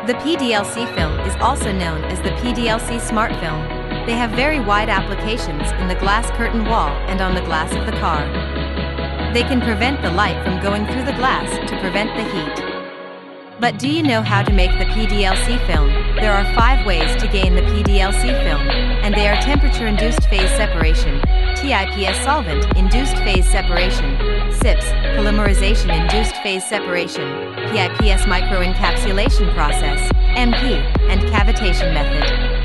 The PDLC film is also known as the PDLC Smart Film. They have very wide applications in the glass curtain wall and on the glass of the car. They can prevent the light from going through the glass to prevent the heat. But do you know how to make the PDLC film? There are 5 ways to gain the PDLC film, and they are temperature-induced phase separation, TIPS solvent-induced phase separation, SIPS, polymerization-induced phase separation, PIPS microencapsulation process, MP, and cavitation method.